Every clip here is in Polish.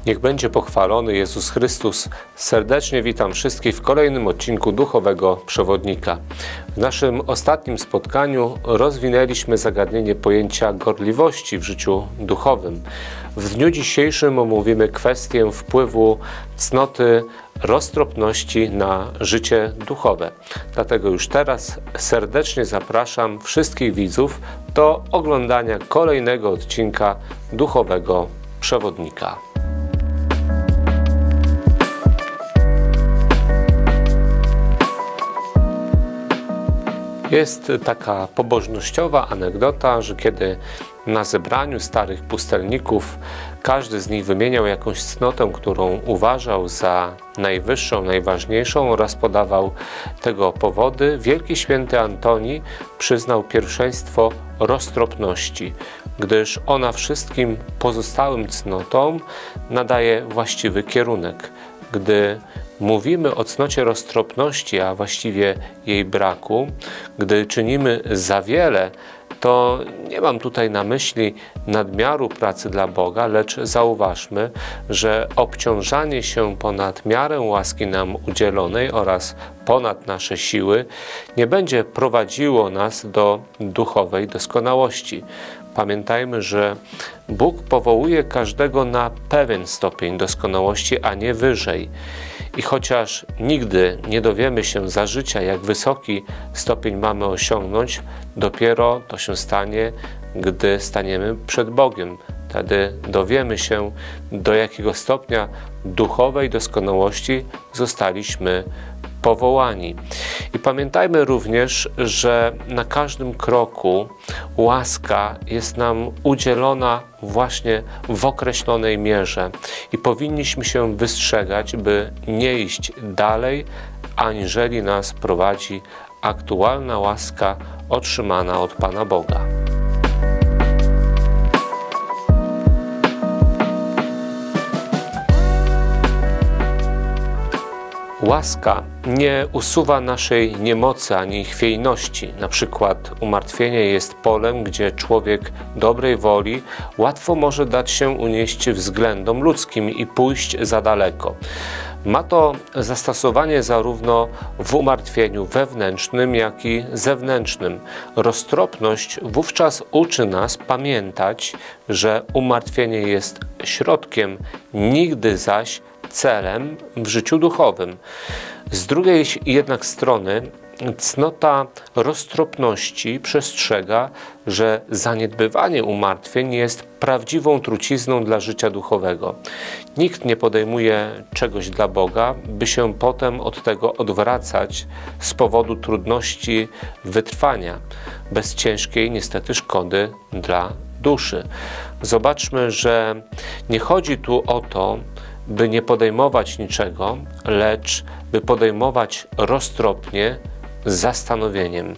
Niech będzie pochwalony Jezus Chrystus. Serdecznie witam wszystkich w kolejnym odcinku Duchowego Przewodnika. W naszym ostatnim spotkaniu rozwinęliśmy zagadnienie pojęcia gorliwości w życiu duchowym. W dniu dzisiejszym omówimy kwestię wpływu cnoty roztropności na życie duchowe. Dlatego już teraz serdecznie zapraszam wszystkich widzów do oglądania kolejnego odcinka Duchowego Przewodnika. Jest taka pobożnościowa anegdota, że kiedy na zebraniu starych pustelników każdy z nich wymieniał jakąś cnotę, którą uważał za najwyższą, najważniejszą oraz podawał tego powody, wielki święty Antoni przyznał pierwszeństwo roztropności, gdyż ona wszystkim pozostałym cnotom nadaje właściwy kierunek. Gdy mówimy o cnocie roztropności, a właściwie jej braku, gdy czynimy za wiele, to nie mam tutaj na myśli nadmiaru pracy dla Boga, lecz zauważmy, że obciążanie się ponad miarę łaski nam udzielonej oraz ponad nasze siły nie będzie prowadziło nas do duchowej doskonałości. Pamiętajmy, że Bóg powołuje każdego na pewien stopień doskonałości, a nie wyżej. I chociaż nigdy nie dowiemy się za życia, jak wysoki stopień mamy osiągnąć, dopiero to się stanie, gdy staniemy przed Bogiem. Wtedy dowiemy się, do jakiego stopnia duchowej doskonałości zostaliśmy powołani. I pamiętajmy również, że na każdym kroku łaska jest nam udzielona właśnie w określonej mierze i powinniśmy się wystrzegać, by nie iść dalej, aniżeli nas prowadzi aktualna łaska otrzymana od Pana Boga. Łaska nie usuwa naszej niemocy ani chwiejności. Na przykład umartwienie jest polem, gdzie człowiek dobrej woli łatwo może dać się unieść względom ludzkim i pójść za daleko. Ma to zastosowanie zarówno w umartwieniu wewnętrznym, jak i zewnętrznym. Roztropność wówczas uczy nas pamiętać, że umartwienie jest środkiem, nigdy zaś celem w życiu duchowym. Z drugiej jednak strony cnota roztropności przestrzega, że zaniedbywanie umartwień jest prawdziwą trucizną dla życia duchowego. Nikt nie podejmuje czegoś dla Boga, by się potem od tego odwracać z powodu trudności wytrwania, bez ciężkiej niestety szkody dla duszy. Zobaczmy, że nie chodzi tu o to, by nie podejmować niczego, lecz by podejmować roztropnie, z zastanowieniem.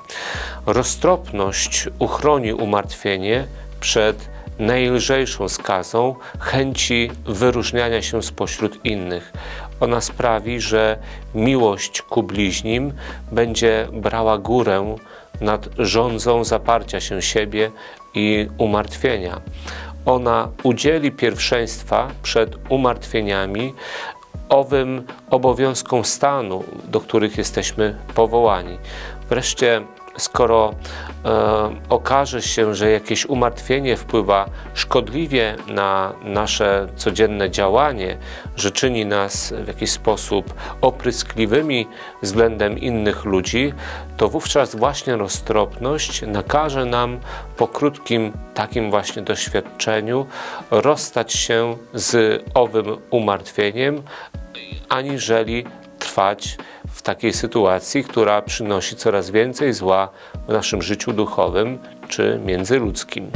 Roztropność uchroni umartwienie przed najlżejszą skazą chęci wyróżniania się spośród innych. Ona sprawi, że miłość ku bliźnim będzie brała górę nad żądzą zaparcia się siebie i umartwienia. Ona udzieli pierwszeństwa przed umartwieniami owym obowiązkom stanu, do których jesteśmy powołani. Wreszcie, skoro okaże się, że jakieś umartwienie wpływa szkodliwie na nasze codzienne działanie, że czyni nas w jakiś sposób opryskliwymi względem innych ludzi, to wówczas właśnie roztropność nakaże nam po krótkim takim właśnie doświadczeniu rozstać się z owym umartwieniem, aniżeli trwać w takiej sytuacji, która przynosi coraz więcej zła w naszym życiu duchowym czy międzyludzkim.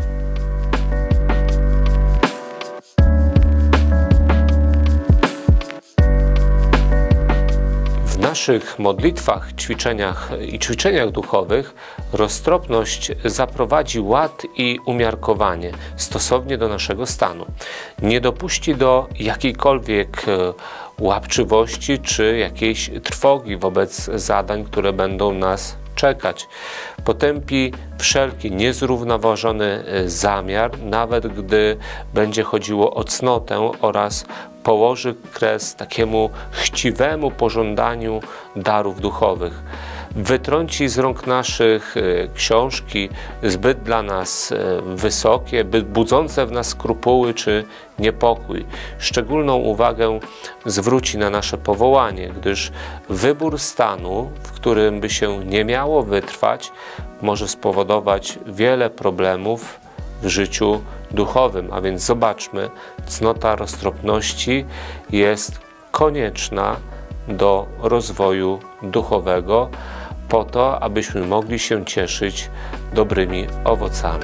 W naszych modlitwach, ćwiczeniach duchowych roztropność zaprowadzi ład i umiarkowanie stosownie do naszego stanu. Nie dopuści do jakiejkolwiek łapczywości czy jakiejś trwogi wobec zadań, które będą nas czekać. Potępi wszelki niezrównoważony zamiar, nawet gdy będzie chodziło o cnotę, oraz położy kres takiemu chciwemu pożądaniu darów duchowych. Wytrąci z rąk naszych książki zbyt dla nas wysokie, budzące w nas skrupuły czy niepokój. Szczególną uwagę zwróci na nasze powołanie, gdyż wybór stanu, w którym by się nie miało wytrwać, może spowodować wiele problemów w życiu duchowym. A więc zobaczmy, cnota roztropności jest konieczna do rozwoju duchowego, po to, abyśmy mogli się cieszyć dobrymi owocami.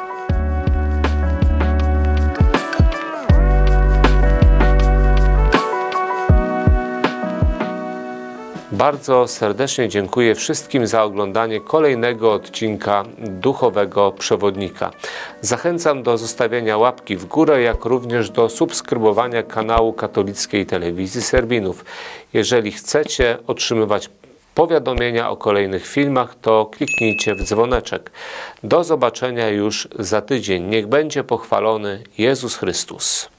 Bardzo serdecznie dziękuję wszystkim za oglądanie kolejnego odcinka Duchowego Przewodnika. Zachęcam do zostawienia łapki w górę, jak również do subskrybowania kanału Katolickiej Telewizji Serbinów. Jeżeli chcecie otrzymywać powiadomienia o kolejnych filmach, to kliknijcie w dzwoneczek. Do zobaczenia już za tydzień. Niech będzie pochwalony Jezus Chrystus.